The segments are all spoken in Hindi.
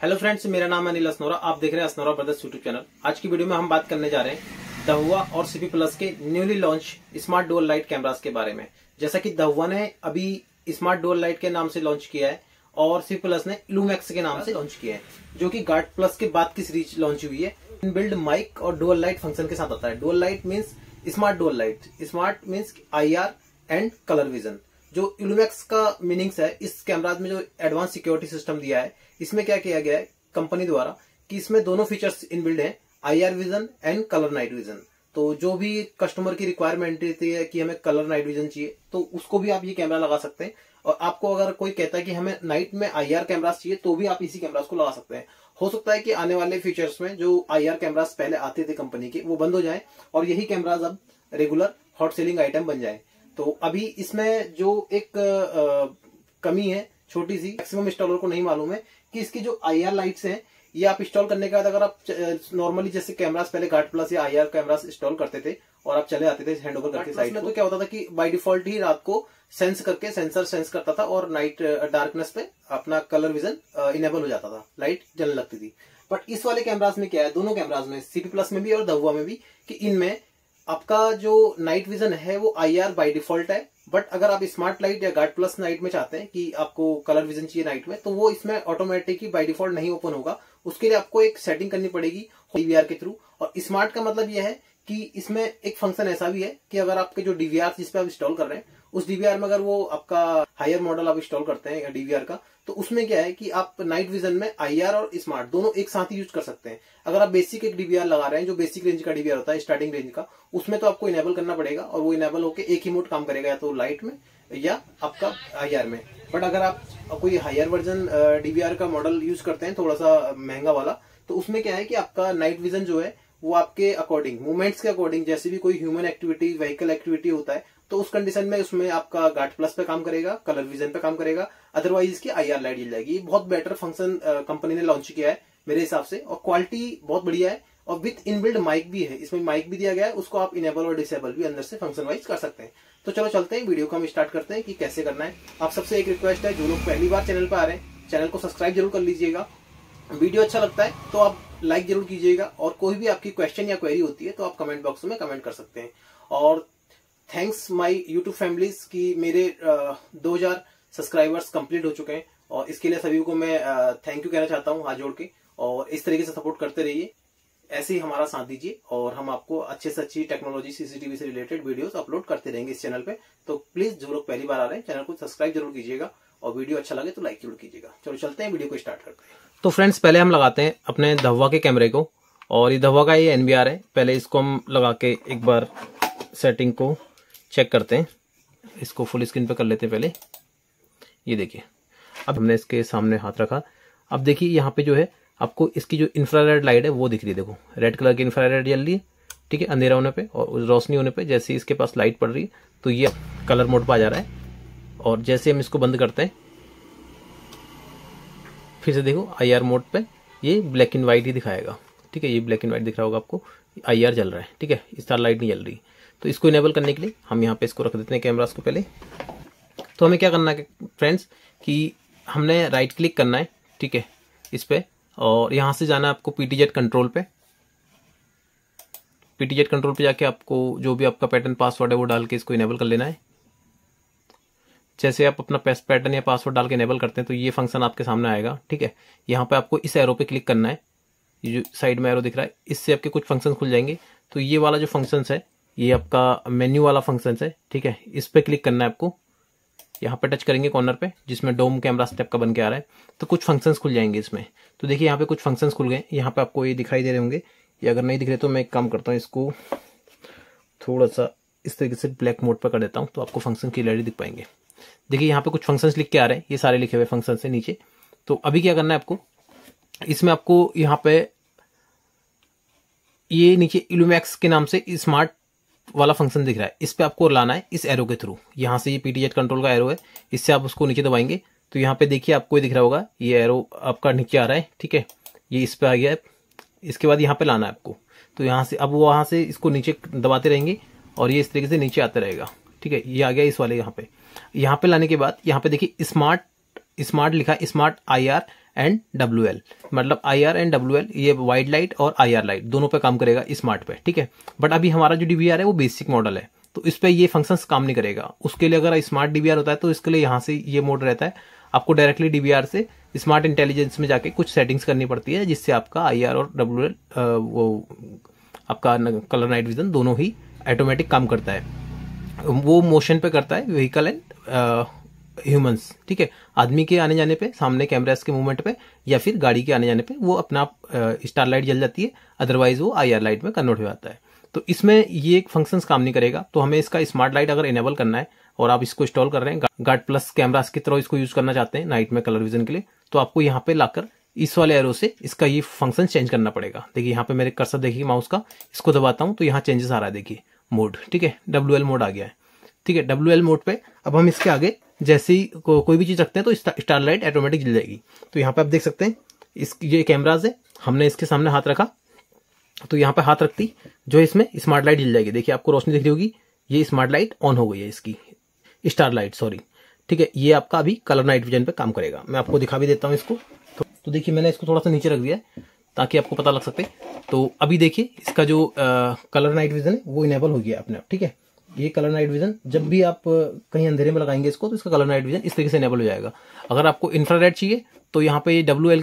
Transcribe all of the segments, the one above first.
हेलो फ्रेंड्स, मेरा नाम है अनिल असनोरा। आप देख रहे हैं असनोरा ब्रदर्स यूट्यूब चैनल। आज की वीडियो में हम बात करने जा रहे हैं दहुआ और सीपी प्लस के newly launch smart dual light cameras के बारे में। जैसा कि दहुआ ने अभी स्मार्ट डुअल लाइट के नाम से लॉन्च किया है और सीपी प्लस ने इलूमैक्स के नाम से लॉन्च किया है, जो कि गार्ड प्लस के बाद की सीरीज लॉन्च हुई है। इनबिल्ड माइक और डुअल लाइट फंक्शन के साथ आता है। Dual light means smart dual light, smart means IR and colour vision. जो इलूमैक्स का मीनिंग्स है, इस कैमराज में जो एडवांस सिक्योरिटी सिस्टम दिया है, इसमें क्या किया गया है कंपनी द्वारा कि इसमें दोनों फीचर्स इनबिल्ड हैं, IR vision and colour night vision. तो जो भी कस्टमर की रिक्वायरमेंट रहती है कि हमें कलर नाइट विजन चाहिए, तो उसको भी आप ये कैमरा लगा सकते हैं। और आपको अगर कोई कहता है कि हमें नाइट में IR कैमरास चाहिए, तो भी आप इसी कैमरास को लगा सकते हैं। हो सकता है कि आने वाले फीचर्स में जो IR कैमरास पहले आते थे कंपनी के, वो बंद हो जाए और यही कैमराज अब रेगुलर हॉट सेलिंग आइटम बन जाए। तो अभी इसमें जो एक कमी है छोटी सी, मैक्सिमम इंस्टॉलर को नहीं मालूम है कि इसकी जो IR लाइट्स हैं, ये आप इंस्टॉल करने के बाद अगर आप नॉर्मली जैसे कैमरास पहले गार्ड प्लस या IR कैमरास इंस्टॉल करते थे और आप चले आते थे हैंड ओवर करके साइड में, तो क्या होता था कि बाय डिफॉल्ट ही रात को सेंस करके सेंसर सेंस करता था और नाइट डार्कनेस पे अपना कलर विजन इनेबल हो जाता था, लाइट जलने लगती थी। बट इस वाले कैमरास में क्या है, दोनों कैमरास में सीपी प्लस में भी और दहुआ में भी, कि इनमें आपका जो नाइट विजन है वो IR बाय डिफॉल्ट है। बट अगर आप स्मार्ट लाइट या गार्ड प्लस नाइट में चाहते हैं कि आपको कलर विजन चाहिए नाइट में, तो वो इसमें ऑटोमेटिक ही बाय डिफॉल्ट नहीं ओपन होगा। उसके लिए आपको एक सेटिंग करनी पड़ेगी DVR के थ्रू। और स्मार्ट का मतलब यह है कि इसमें एक फंक्शन ऐसा भी है कि अगर आपके जो DVR जिस पे आप इंस्टॉल कर रहे हैं, उस DVR में अगर वो आपका हायर मॉडल आप इंस्टॉल करते हैं या DVR का, तो उसमें क्या है कि आप नाइट विजन में IR और स्मार्ट दोनों एक साथ ही यूज कर सकते हैं। अगर आप बेसिक एक DVR लगा रहे हैं, जो बेसिक रेंज का DVR होता है, स्टार्टिंग रेंज का, उसमें तो आपको इनेबल करना पड़ेगा और वो इनेबल होकर एक ही मोड काम करेगा, या तो लाइट में या आपका IR में। बट अगर आप कोई हायर वर्जन DVR का मॉडल यूज करते हैं, थोड़ा सा महंगा वाला, तो उसमें क्या है कि आपका नाइट विजन जो है वो आपके अकॉर्डिंग, मूवमेंट्स के अकॉर्डिंग, जैसे भी कोई ह्यूमन एक्टिविटी, व्हीकल एक्टिविटी होता है, तो उस कंडीशन में उसमें आपका गार्ड प्लस पे काम करेगा, कलर विजन पे काम करेगा, अदरवाइज इसकी IR लाइट जल जाएगी। बहुत बेटर फंक्शन कंपनी ने लॉन्च किया है मेरे हिसाब से, और क्वालिटी बहुत बढ़िया है। और विथ इनबिल्ड माइक भी है, इसमें माइक भी दिया गया है, उसको आप इनेबल और डिसेबल भी अंदर से फंक्शन वाइज कर सकते हैं। तो चलो चलते हैं, वीडियो को हम स्टार्ट करते हैं कि कैसे करना है। आप सबसे एक रिक्वेस्ट है, जो लोग पहली बार चैनल पर आ रहे हैं, चैनल को सब्सक्राइब जरूर कर लीजिएगा। वीडियो अच्छा लगता है तो आप लाइक जरूर कीजिएगा, और कोई भी आपकी क्वेश्चन या क्वेरी होती है तो आप कमेंट बॉक्स में कमेंट कर सकते हैं। और थैंक्स माय यूट्यूब फैमिलीज की मेरे 2000 सब्सक्राइबर्स कंप्लीट हो चुके हैं, और इसके लिए सभी को मैं थैंक यू कहना चाहता हूँ हाथ जोड़ के। और इस तरीके से सपोर्ट करते रहिए, ऐसे ही हमारा साथ दीजिए, और हम आपको अच्छे से अच्छी टेक्नोलॉजी CCTV से रिलेटेड वीडियोस अपलोड करते रहेंगे इस चैनल पे। तो प्लीज जो लोग पहली बार आ रहे हैं, चैनल को सब्सक्राइब जरूर कीजिएगा, और वीडियो अच्छा लगे तो लाइक जरूर कीजिएगा। चलो चलते हैं, वीडियो को स्टार्ट करते हैं। तो फ्रेंड्स, पहले हम लगाते हैं अपने दहुआ के कैमरे को, और ये दहुआ का ये NVR है। पहले इसको हम लगा के एक बार सेटिंग को चेक करते हैं। इसको फुल स्क्रीन पे कर लेते हैं पहले। ये देखिए, अब हमने इसके सामने हाथ रखा। अब देखिए यहाँ पे जो है आपको इसकी जो इंफ्रारेड लाइट है वो दिख रही है। देखो, रेड कलर की इंफ्रारेड जल रही है, ठीक है, अंधेरा होने पे और रोशनी होने पे। जैसे इसके पास लाइट पड़ रही है तो ये कलर मोड पे आ जा रहा है। और जैसे हम इसको बंद करते हैं, फिर से देखो IR मोड पे ये ब्लैक एंड व्हाइट ही दिखाएगा, ठीक है। ये ब्लैक एंड व्हाइट दिख रहा होगा आपको, IR जल रहा है, ठीक है, स्टार लाइट नहीं जल रही। तो इसको इनेबल करने के लिए हम यहाँ पे इसको रख देते हैं कैमरास को पहले। तो हमें क्या करना है फ्रेंड्स, कि हमने राइट क्लिक करना है, ठीक है, इस पे, और यहाँ से जाना है आपको PTZ कंट्रोल पे। PTZ कंट्रोल पे जाके आपको जो भी आपका पैटर्न पासवर्ड है वो डाल के इसको इनेबल कर लेना है। जैसे आप अपना पैटर्न या पासवर्ड डाल के इनेबल करते हैं तो ये फंक्शन आपके सामने आएगा, ठीक है। यहाँ पे आपको इस एरो पे क्लिक करना है, ये जो साइड में एरो दिख रहा है, इससे आपके कुछ फंक्शन खुल जाएंगे। तो ये वाला जो फंक्शन है, ये आपका मेन्यू वाला फंक्शन है, ठीक है। इस पे क्लिक करना है आपको, यहाँ पे टच करेंगे कॉर्नर पे, जिसमें डोम कैमरा स्टेप का बन के आ रहा है, तो कुछ फंक्शंस खुल जाएंगे इसमें। तो देखिए यहाँ पे कुछ फंक्शंस खुल गए। यहाँ पे आपको ये दिखाई दे रहे होंगे, या अगर नहीं दिख रहे तो मैं एक काम करता हूँ, इसको थोड़ा सा इस तरीके से ब्लैक मोड पर कर देता हूँ, तो आपको फंक्शन क्लियरली दिख पाएंगे। देखिए यहाँ पे कुछ फंक्शंस लिख के आ रहे हैं, ये सारे लिखे हुए फंक्शन है नीचे। तो अभी क्या करना है आपको, इसमें आपको यहाँ पे ये नीचे इलूमैक्स के नाम से स्मार्ट वाला फंक्शन दिख रहा है, इस पे आपको लाना है इस एरो के थ्रू। यहाँ से ये PTZ कंट्रोल का एरो है, इससे आप उसको नीचे दबाएंगे तो यहाँ पे देखिए आपको दिख रहा होगा, ये एरो आपका नीचे आ रहा है, ठीक है, ये इस पे आ गया है। इसके बाद यहाँ पे लाना है आपको, तो यहाँ से अब वहां से इसको नीचे दबाते रहेंगे और ये इस तरीके से नीचे आते रहेगा, ठीक है। ये आ गया इस वाले यहाँ पे लाने के बाद यहाँ पे देखिए स्मार्ट लिखा है, स्मार्ट IR एंड WL, मतलब IR एंड WL, ये वाइड लाइट और IR लाइट दोनों पे काम करेगा स्मार्ट पे, ठीक है। बट अभी हमारा जो DVR है वो बेसिक मॉडल है, तो इस पे ये फंक्शंस काम नहीं करेगा। उसके लिए अगर स्मार्ट DVR होता है तो इसके लिए यहाँ से ये मोड रहता है, आपको डायरेक्टली DVR से स्मार्ट इंटेलिजेंस में जाके कुछ सेटिंग्स करनी पड़ती है, जिससे आपका IR और WL वो आपका कलर नाइट विजन दोनों ही ऑटोमेटिक काम करता है। वो मोशन पे करता है, व्हीकल एंड ह्यूमंस, ठीक है। आदमी के आने जाने पे, सामने कैमरास के मूवमेंट पे, या फिर गाड़ी के आने जाने पे वो अपना स्टार लाइट जल जाती है, अदरवाइज वो IR लाइट में कन्वर्ट हो जाता है। तो इसमें ये एक फंक्शंस काम नहीं करेगा। तो हमें इसका स्मार्ट लाइट अगर इनेबल करना है और आप इसको इंस्टॉल कर रहे हैं, गार्ड प्लस कैमरास की तरह इसको यूज करना चाहते हैं नाइट में कलर विजन के लिए, तो आपको यहाँ पे लाकर इस वाले एरो से इसका ये फंक्शन चेंज करना पड़ेगा। देखिए यहाँ पे मेरे कर्सर देखिए माउस का, इसको दबाता हूँ तो यहाँ चेंजेस आ रहा है, देखिए मोड, ठीक है, WL मोड आ गया है, ठीक है। WL मोड पे अब हम इसके आगे जैसे ही कोई भी चीज रखते हैं तो स्टार लाइट ऑटोमेटिक जल जाएगी। तो यहाँ पे आप देख सकते हैं ये कैमराज है, हमने इसके सामने हाथ रखा तो यहाँ पे हाथ रखती जो इसमें स्मार्ट लाइट जल जाएगी। देखिए आपको रोशनी दिख रही होगी, ये स्मार्ट लाइट ऑन हो गई है, इसकी स्टार लाइट, सॉरी, ठीक है। ये आपका अभी कलर नाइट विजन पे काम करेगा। मैं आपको दिखा भी देता हूँ इसको। तो देखिए मैंने इसको थोड़ा सा नीचे रख दिया है ताकि आपको पता लग सके। तो अभी देखिए इसका जो कलर नाइट विजन है वो इनेबल हो गया अपने आप, ठीक है। ये कलर नाइट विजन जब भी आप कहीं अंधेरे में लगाएंगे इसको तो इसका कलर नाइट विजन इस तरीके से इनेबल हो जाएगा। अगर आपको इंफ्रारेड चाहिए तो यहाँ पे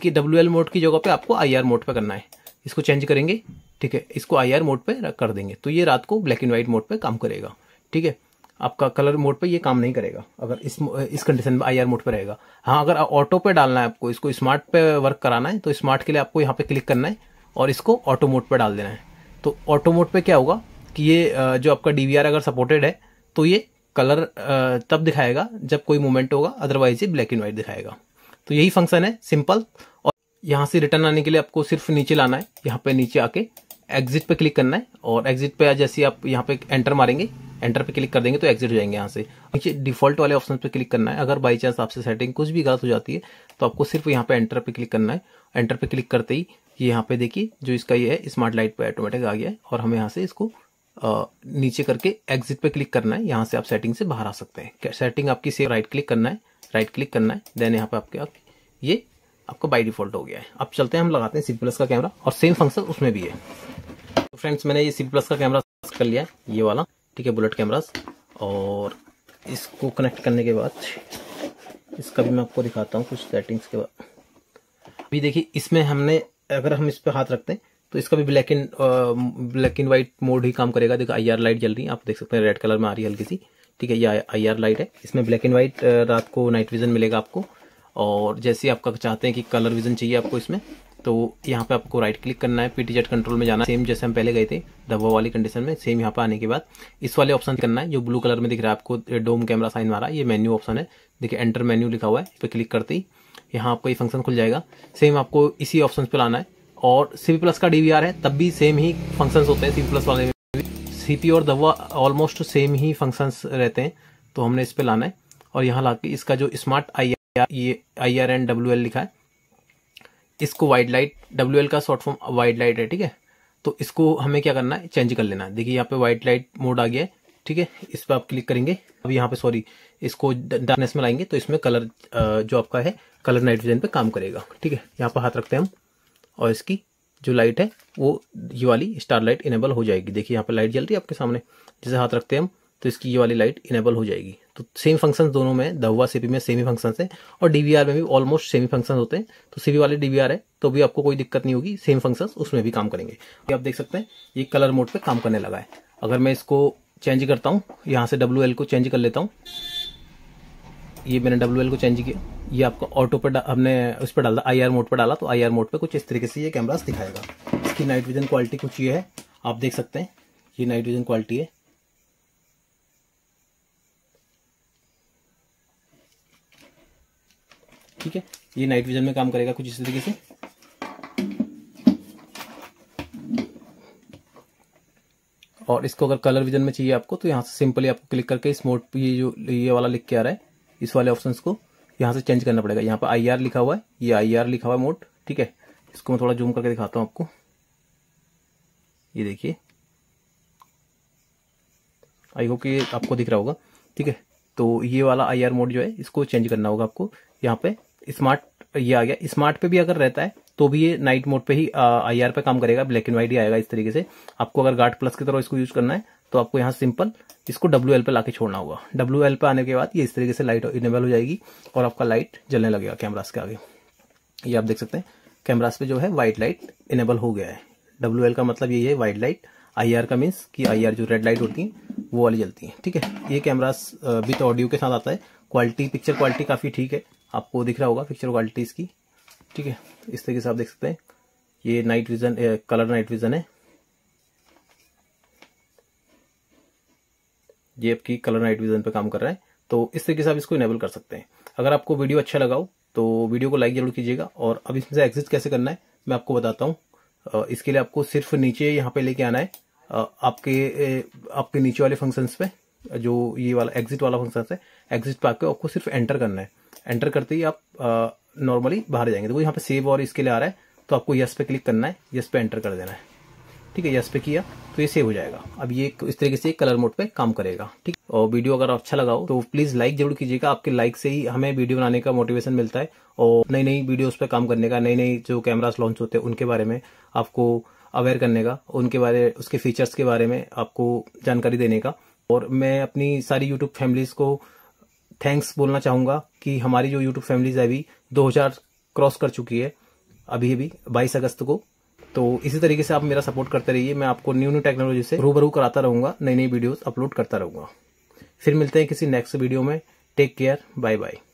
WL मोड की जगह पे आपको IR मोड पे करना है, इसको चेंज करेंगे, ठीक है। इसको IR मोड पे कर देंगे तो ये रात को ब्लैक एंड व्हाइट मोड पे काम करेगा, ठीक है। आपका कलर मोड पे ये काम नहीं करेगा अगर इस कंडीशन में IR मोड पे रहेगा। हाँ, अगर ऑटो पे डालना है आपको, इसको स्मार्ट पे वर्क कराना है तो स्मार्ट के लिए आपको यहाँ पे क्लिक करना है और इसको ऑटो मोड पे डाल देना है। तो ऑटो मोड पे क्या होगा कि ये जो आपका DVR अगर सपोर्टेड है तो ये कलर तब दिखाएगा जब कोई मूवमेंट होगा, अदरवाइज ये ब्लैक एंड व्हाइट दिखाएगा। तो यही फंक्शन है, सिंपल। और यहाँ से रिटर्न आने के लिए आपको सिर्फ नीचे लाना है, यहाँ पे नीचे आके एग्जिट पे क्लिक करना है और एग्जिट पे जैसे आप यहाँ पे एंटर मारेंगे, एंटर पे क्लिक कर देंगे तो एग्जिट हो जाएंगे। यहाँ से नीचे डिफॉल्ट वाले ऑप्शन पे क्लिक करना है। अगर बाई चांस आपसे सेटिंग कुछ भी गलत हो जाती है तो आपको सिर्फ यहाँ पे एंटर पे क्लिक करना है। एंटर पे क्लिक करते ही ये यहाँ पे देखिए जो इसका ये है स्मार्ट लाइट पे ऑटोमेटिक आ गया है और हमें यहाँ से इसको नीचे करके एग्जिट पे क्लिक करना है। यहाँ से आप सेटिंग से बाहर आ सकते हैं। सेटिंग आपकी सेव, राइट क्लिक करना है, राइट क्लिक करना है, देन यहाँ पे आपके ये आपका बाय डिफॉल्ट हो गया है। अब चलते हैं, हम लगाते हैं CP+ का कैमरा और सेम फंक्शन उसमें भी है। तो फ्रेंड्स मैंने ये CP+ का कैमरा कर लिया है, ये वाला, ठीक है, बुलेट कैमरास। और इसको कनेक्ट करने के बाद इसका भी मैं आपको दिखाता हूँ कुछ सेटिंग्स के बाद। अभी देखिए इसमें हमने, अगर हम इस पे हाथ रखते हैं तो इसका भी ब्लैक एंड व्हाइट मोड ही काम करेगा। देखो IR लाइट जल रही है, आप देख सकते हैं रेड कलर में आ रही है हल्की सी, ठीक है। ये IR लाइट है, इसमें ब्लैक एंड व्हाइट रात को नाइट विजन मिलेगा आपको। और जैसे आपका चाहते हैं कि कलर विजन चाहिए आपको इसमें, तो यहाँ पे आपको राइट क्लिक करना है, PTZ कंट्रोल में जाना है, सेम जैसे हम पहले गए थे दबा वाली कंडीशन में, सेम यहाँ पे आने के बाद इस वाले ऑप्शन करना है जो ब्लू कलर में दिख रहा है आपको, डोम कैमरा साइन मारा, ये मेन्यू ऑप्शन है, देखिए एंटर मेन्यू लिखा हुआ है, इस पर क्लिक करते ही यहाँ आपको ये फंक्शन खुल जाएगा। सेम आपको इसी ऑप्शन पे लाना है। और CP+ का DVR है तब भी सेम ही फंक्शंस होते हैं, CP+ वाले में भी CP और दवा ऑलमोस्ट सेम ही फंक्शंस रहते हैं। तो हमने इस पे लाना है और यहाँ लाके इसका जो स्मार्ट IR एंड WL लिखा है, इसको वाइड लाइट, WL का शॉर्ट फॉर्म वाइड लाइट है, ठीक है। तो इसको हमें क्या करना है, चेंज कर लेना है। देखिए यहाँ पे वाइड लाइट मोड आ गया है, ठीक है। इस पर आप क्लिक करेंगे, अब यहाँ पे सॉरी इसको डार्कनेस में लाएंगे तो इसमें कलर जो आपका है कलर नाइट विजन पे काम करेगा, ठीक है। यहाँ पर हाथ रखते हैं हम और इसकी जो लाइट है वो ये वाली स्टार लाइट इनेबल हो जाएगी। देखिए यहाँ पे लाइट जल रही है आपके सामने, जैसे हाथ रखते हैं हम तो इसकी ये वाली लाइट इनेबल हो जाएगी। तो सेम फंक्शंस दोनों में, दहुआ CP में सेम ही फंक्शंस है और DVR में भी ऑलमोस्ट सेम ही फंक्शंस होते हैं। तो CP वाले DVR है तो भी आपको कोई दिक्कत नहीं होगी, सेम फंक्शंस उसमें भी काम करेंगे। आप देख सकते हैं ये कलर मोड पे काम करने लगा है। अगर मैं इसको चेंज करता हूँ, यहाँ से WL को चेंज कर लेता हूँ, ये मैंने WL को चेंज किया, ये आपका ऑटो पे हमने उस पर डाला, IR मोड पे डाला तो IR मोड पे कुछ इस तरीके से ये कैमरास दिखाएगा। इसकी नाइट विजन क्वालिटी कुछ ये है, आप देख सकते हैं, ये नाइट विजन क्वालिटी है। ठीक है, ये नाइट विजन में काम करेगा कुछ इस तरीके से। और इसको अगर कलर विजन में चाहिए आपको तो यहाँ से सिंपली आपको क्लिक करके इस मोड पे, ये जो ये वाला लिख के आ रहा है, इस वाले ऑप्शंस को यहाँ से चेंज करना पड़ेगा। यहाँ पे IR लिखा हुआ है, ये IR लिखा हुआ है मोड, ठीक है। इसको मैं थोड़ा जूम करके दिखाता हूँ आपको, ये देखिए, आई होप कि आपको दिख रहा होगा, ठीक है। तो ये वाला IR मोड जो है इसको चेंज करना होगा आपको। यहाँ पे स्मार्ट ये आ गया। स्मार्ट पे भी अगर रहता है तो भी ये नाइट मोड पे ही IR पे काम करेगा, ब्लैक एंड व्हाइट ही आएगा इस तरीके से। आपको अगर गार्ड प्लस की तरह इसको यूज करना है तो आपको यहाँ सिंपल इसको WL पे लाके छोड़ना होगा। WL पे आने के बाद ये इस तरीके से लाइट इनेबल हो जाएगी और आपका लाइट जलने लगेगा कैमरास के आगे। ये आप देख सकते हैं कैमरास पे जो है व्हाइट लाइट इनेबल हो गया है। WL का मतलब यही है व्हाइट लाइट, IR का मीन्स कि IR जो रेड लाइट होती है वो वाली जलती है। ठीक है, ये कैमरास विद ऑडियो के साथ आता है। क्वालिटी, पिक्चर क्वालिटी काफी ठीक है, आपको दिख रहा होगा पिक्चर क्वालिटी इसकी। ठीक है, इस तरीके से आप देख सकते हैं। ये night vision, colour night vision है, ये आपकी कलर नाइट विजन पे काम कर रहा है। तो इस तरीके से आप इसको इनेबल कर सकते हैं। अगर आपको वीडियो अच्छा लगा हो तो वीडियो को लाइक जरूर कीजिएगा। और अब इसमें से एग्जिट कैसे करना है मैं आपको बताता हूँ। इसके लिए आपको सिर्फ नीचे यहाँ पे लेके आना है, आपके नीचे वाले फंक्शंस पे, जो ये वाला एग्जिट वाला फंक्शन है, एग्जिट पे आके आपको सिर्फ एंटर करना है। एंटर करते ही आप नॉर्मली बाहर जाएंगे। देखो यहाँ पे सेव और इसके लिए आ रहा है, तो आपको यस पे क्लिक करना है, यस पे एंटर कर देना है। ठीक है, यस पे किया तो ये सेव हो जाएगा। अब ये इस तरीके से कलर मोड पे काम करेगा। ठीक, और वीडियो अगर अच्छा लगा हो तो प्लीज लाइक जरूर कीजिएगा। आपके लाइक से ही हमें वीडियो बनाने का मोटिवेशन मिलता है और नई नई वीडियोस पे काम करने का, नई नई जो कैमरास लॉन्च होते हैं उनके बारे में आपको अवेयर करने का, उसके फीचर्स के बारे में आपको जानकारी देने का। और मैं अपनी सारी यूट्यूब फैमिलीज को थैंक्स बोलना चाहूंगा कि हमारी जो यूट्यूब फैमिलीज है अभी 2000 क्रॉस कर चुकी है अभी 22 अगस्त को। तो इसी तरीके से आप मेरा सपोर्ट करते रहिए। मैं आपको न्यू टेक्नोलॉजी से रूबरू कराता रहूंगा, नई नई वीडियोस अपलोड करता रहूंगा। फिर मिलते हैं किसी नेक्स्ट वीडियो में। Take care, bye bye.